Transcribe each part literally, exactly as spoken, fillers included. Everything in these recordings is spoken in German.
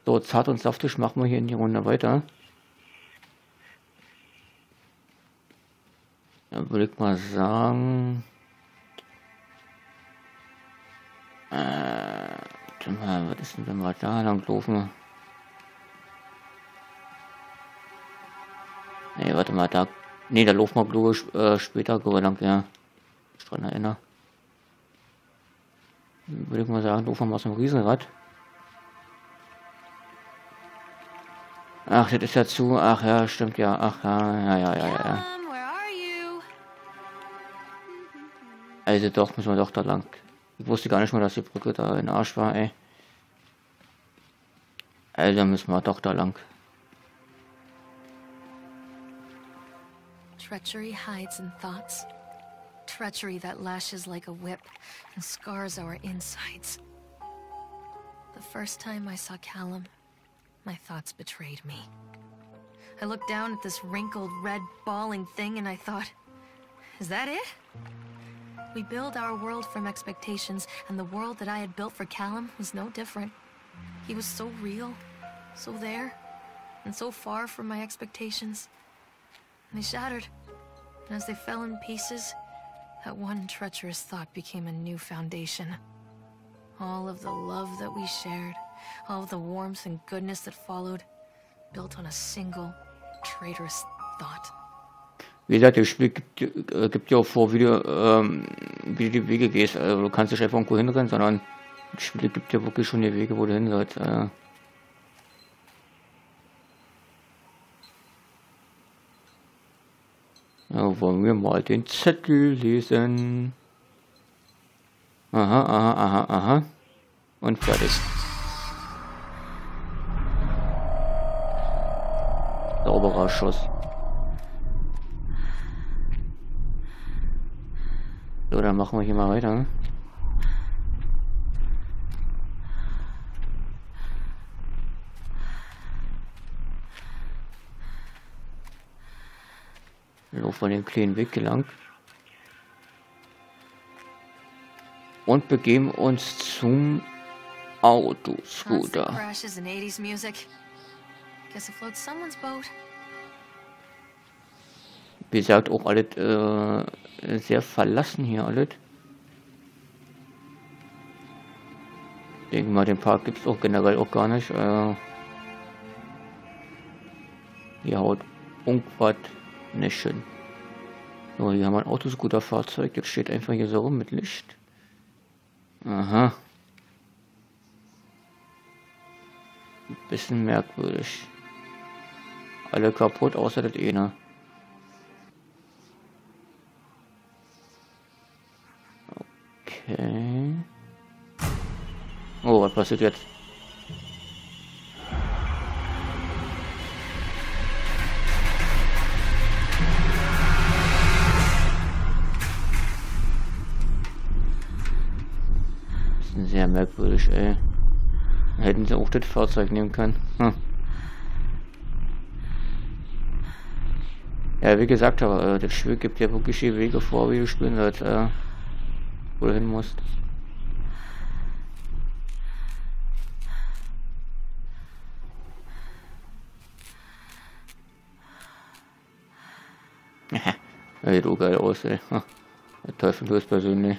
So, zart und saftig machen wir hier in die Runde weiter. Dann würde ich mal sagen... Äh, warte mal, was ist denn, wenn wir da lang laufen? Ne, warte mal, da... Ne, da laufen wir, glaube ich, äh, später lang, ja. Ich dran erinnere. Würde ich mal sagen, laufen wir mal aus dem Riesenrad. Ach, das ist ja zu. Ach ja, stimmt ja. Ach ja, ja, ja, ja, ja. Also doch, müssen wir doch da lang. Ich wusste gar nicht mal, dass die Brücke da in Arsch war, ey. Also müssen wir doch da lang. Treachery hides in thoughts. Treachery that lashes like a whip and scars our insides. The first time I saw Callum, my thoughts betrayed me. I looked down at this wrinkled, red, bawling thing and I thought, is that it? We build our world from expectations, and the world that I had built for Callum was no different. He was so real, so there, and so far from my expectations. And they shattered, and as they fell in pieces, that one treacherous thought became a new foundation. All of the love that we shared, all of the warmth and goodness that followed, built on a single, traitorous thought. Wie gesagt, das Spiel gibt, äh, gibt ja auch vor, wie du, ähm, wie du die Wege gehst. Also du kannst nicht einfach irgendwo hinrennen, sondern das Spiel gibt ja wirklich schon die Wege, wo du hin sollst. Äh. Ja, wollen wir mal den Zettel lesen. Aha, aha, aha, aha. Und fertig. Sauberer Schuss. So, dann machen wir hier mal weiter. Laufen wir den kleinen Weg gelangt. Und begeben uns zum Autoscooter. Wie gesagt, auch alles äh, sehr verlassen hier alles. Ich denke mal, den Park gibt es auch generell auch gar nicht. Äh, hier haut irgendwas nicht hin. So, hier haben wir ein Autoscooter-Fahrzeug. Jetzt steht einfach hier so rum mit Licht. Aha. Ein bisschen merkwürdig. Alle kaputt, außer das eine. Okay. Oh, was passiert jetzt? Das ist sehr merkwürdig, ey. Hätten sie auch das Fahrzeug nehmen können. Hm. Ja, wie gesagt, aber das Spiel gibt ja wirklich die Wege vor, wie du spielen sollst, äh, wo du hin musst. Ja, sieht auch geil aus, ey. Der Teufel tut es persönlich.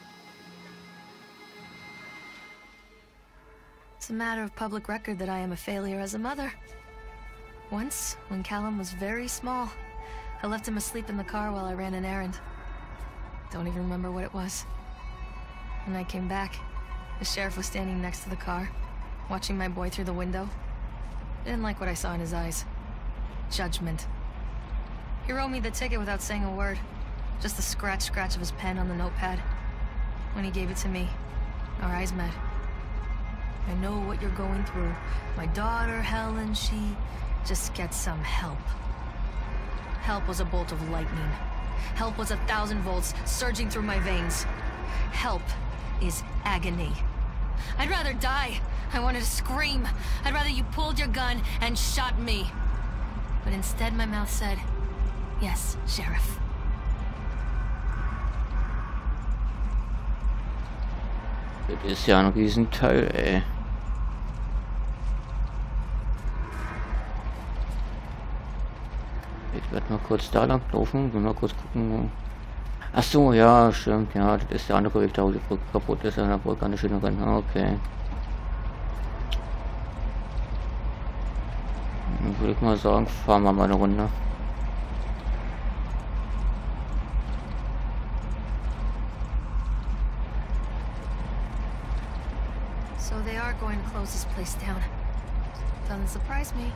It's a matter of public record that I am a failure as a mother. Once, when Callum was very small, I left him asleep in the car while I ran an errand. Don't even remember what it was. When I came back, the sheriff was standing next to the car, watching my boy through the window. I didn't like what I saw in his eyes. Judgment. He wrote me the ticket without saying a word. Just the scratch-scratch of his pen on the notepad. When he gave it to me, our eyes met. I know what you're going through. My daughter, Helen, she just gets some help. Help was a bolt of lightning. Help was a thousand volts surging through my veins. Help is agony. I'd rather die. I wanted to scream. I'd rather you pulled your gun and shot me. But instead my mouth said, yes, Sheriff. Das ist ja ein Riesenteil, ey. Ich werde mal kurz da lang laufen, will mal kurz gucken. Ach so, ja, stimmt, ja, das ist der andere Weg, da wo die Brücke kaputt ist, an der Brücke an der Schiene rennen. Okay. Dann würde ich mal sagen, fahren wir mal eine Runde. So they are going to close this place down. Doesn't surprise me.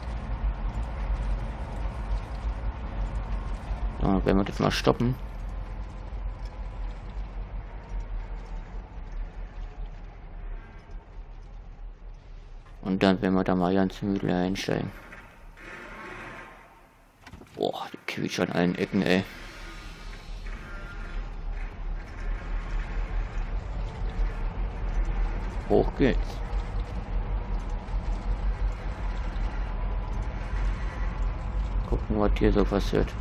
So, dann werden wir das mal stoppen. Und dann werden wir da mal ganz müde einsteigen. Boah, die quietscht an allen Ecken, ey. Hoch geht's. Gucken, was hier so passiert.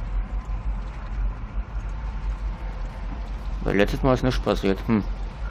Weil letztes Mal ist nichts passiert. Hm.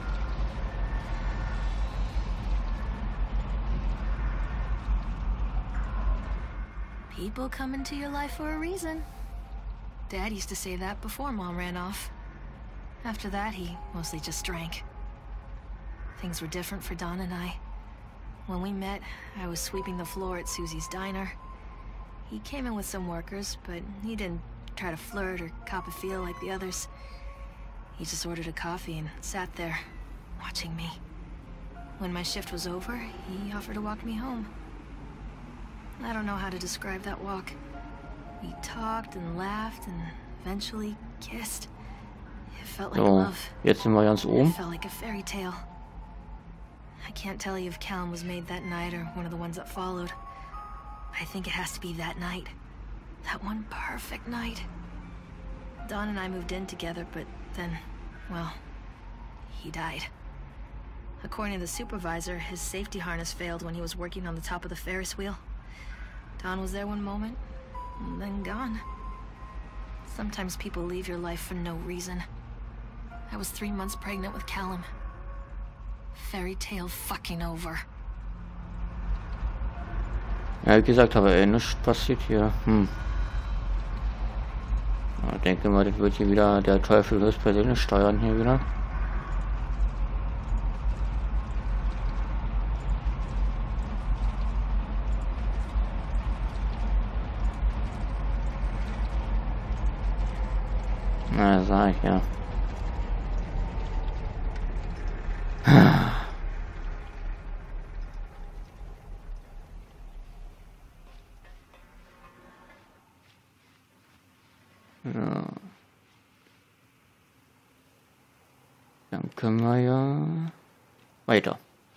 People come into your life for a reason. Dad used to say that before Mom ran off. After that, he mostly just drank. Things were different for Don and I. When we met, I was sweeping the floor at Susie's diner. He came in with some workers, but he didn't try to flirt or cop a feel like the others. He just ordered a coffee and sat there, watching me. When my shift was over, he offered to walk me home. I don't know how to describe that walk. We talked and laughed and eventually kissed. It felt like So, love. jetzt sind wir ganz It oben. felt like a fairy tale. I can't tell you if Callum was made that night or one of the ones that followed. I think it has to be that night. That one perfect night. Don and I moved in together, but then, well, he died. According to the supervisor, his safety harness failed when he was working on the top of the Ferris wheel. Don was there one moment, and then gone. Sometimes people leave your life for no reason. I was three months pregnant with Callum. Fairy tale fucking over. Ja, wie gesagt, aber ey, nichts passiert hier. Hm. Ja, ich denke mal, das wird hier wieder der Teufel höchst persönlich steuern hier wieder. Na, sag ich ja. Ja. Dann können wir ja weiter.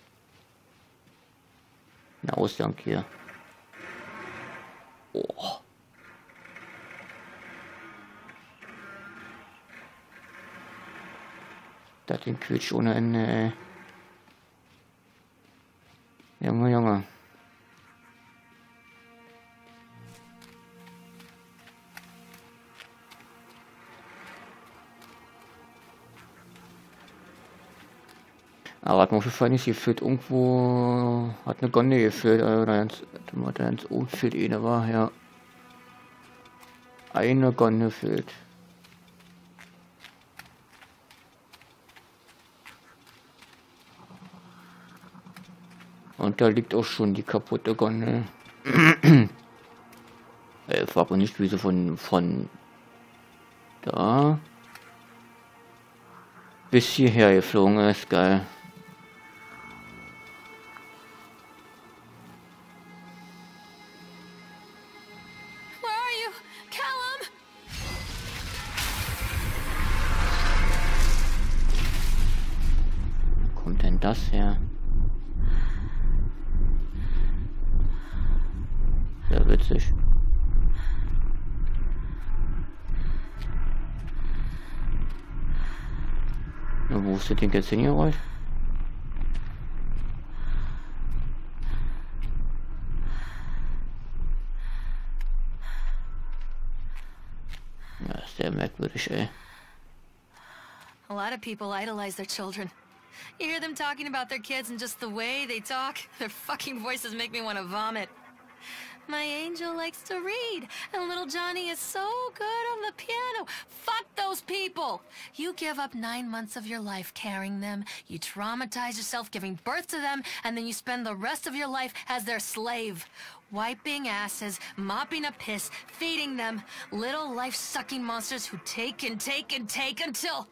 Ein Ausgang hier. Oh. Das den Quietsch ohne Ende, ey. Junge, Junge. Aber hat mir aufgefallen, ist gefühlt irgendwo, hat eine Gondel gefehlt, oder ganz, da ganz oben fehlt eine, war, ja. Eine Gondel fehlt. Und da liegt auch schon die kaputte Gondel. Ich frage aber nicht, wie sie von, von da bis hierher geflogen ist, geil. Where are you? Callum! Wo kommt denn das her? Sehr witzig. Na, wo ist das Ding jetzt hingerollt? Ja, ist sehr merkwürdig, ey. A lot of people idolize their children. You hear them talking about their kids and just the way they talk, their fucking voices make me want to vomit. My angel likes to read, and little Johnny is so good on the piano. Fuck those people! You give up nine months of your life carrying them, you traumatize yourself giving birth to them, and then you spend the rest of your life as their slave. Wiping asses, mopping up piss, feeding them. Little life-sucking monsters who take and take and take until...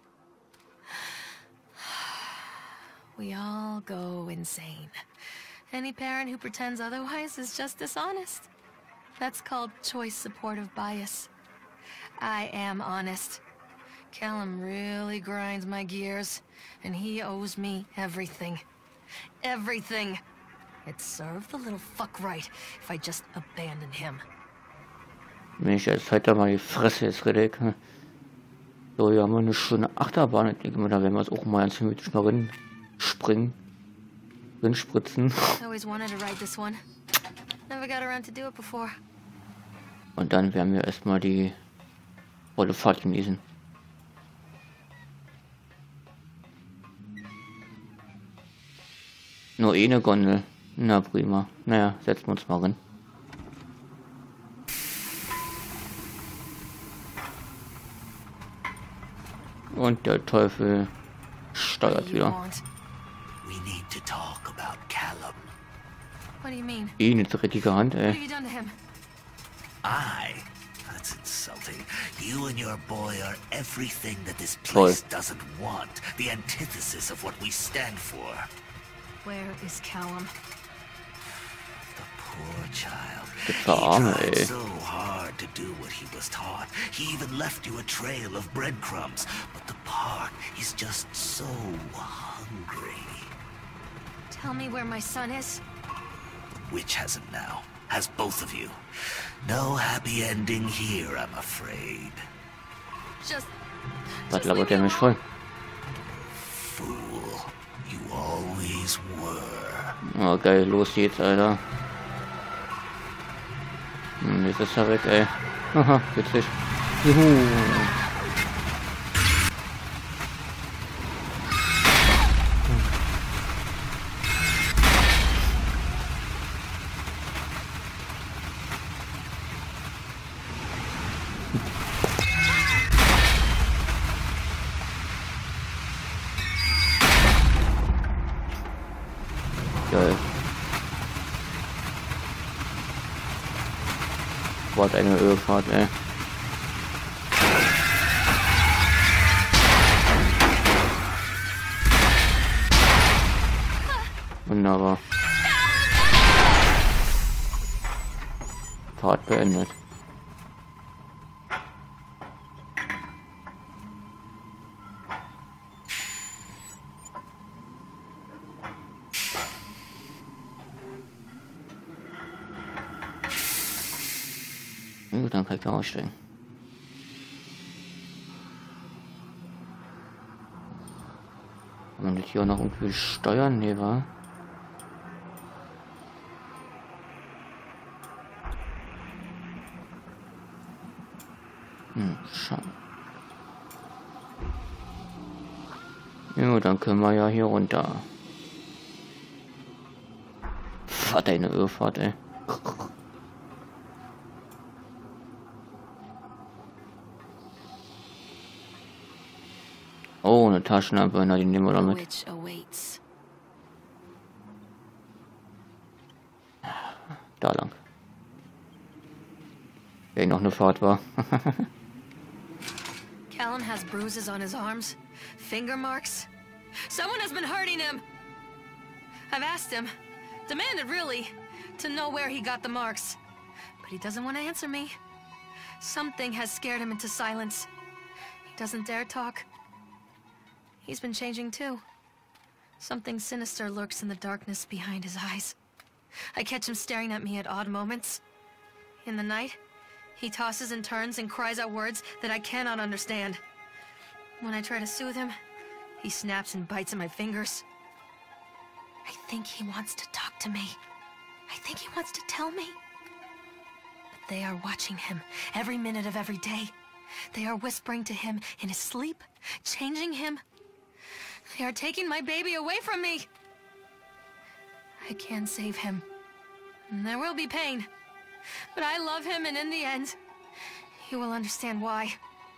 we all go insane. Any parent who pretends otherwise is just dishonest. That's called choice supportive bias. I am honest. Callum really grinds my gears, and he owes me everything. Everything. It'd serve the little fuck right if I just abandoned him. Mensch, jetzt halt doch mal die Fresse, jetzt Redek. So, hier haben wir eine schöne Achterbahn. Ich denke mal, da werden wir jetzt auch mal ganz gemütlich mal rein springen. Spritzen. Und dann werden wir erstmal die volle Fahrt genießen. Nur eh eine Gondel. Na prima. Naja, setzen wir uns mal rein. Und der Teufel steuert wieder. What do you mean? Eh, eine dreckige Hand, ey. What have you done to him? I? That's insulting. You and your boy are everything that this place Toll. doesn't want. The antithesis of what we stand for. Where is Callum? The poor child. Gibt's He da Arme, tried ey. so hard to do what he was taught. He even left you a trail of breadcrumbs. But the park is just so hungry. Tell me where my son is. Witch has him now. Has both of you. No happy ending here, I'm afraid. Just... Was just labert leave der me mich alone. voll? Fool. You always were. Oh, geil, los geht's, Alter. Hm, jetzt ist er weg, ey. Haha, witzig. Juhu. Geil. Was eine Ölfahrt, ey. Wunderbar. Fahrt beendet. Gut, dann kann ich aussteigen. Kann man das hier auch noch irgendwie steuern? Nee, wa? Hm, schade. Ja, dann können wir ja hier runter. Was eine Irrfahrt, ey. Oh, eine Taschenlampe, na, die nehmen wir damit. Which awaits. Da lang. Ey, noch eine Fahrt war. Callum has bruises on his arms, finger marks. Someone has been hurting him. I've asked him, demanded really, to know where he got the marks. But he doesn't want to answer me. Something has scared him into silence. He doesn't dare talk. He's been changing too. Something sinister lurks in the darkness behind his eyes. I catch him staring at me at odd moments. In the night, he tosses and turns and cries out words that I cannot understand. When I try to soothe him, he snaps and bites at my fingers. I think he wants to talk to me. I think he wants to tell me. But they are watching him every minute of every day. They are whispering to him in his sleep, changing him. They are taking my baby away from me. I can save him. And there will be pain. but I love him, and in the end, you will understand why.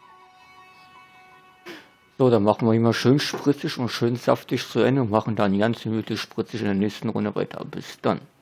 So, dann machen wir immer schön spritzig und schön saftig zu Ende und machen dann ganz gemütlich spritzig in der nächsten Runde weiter. Bis dann.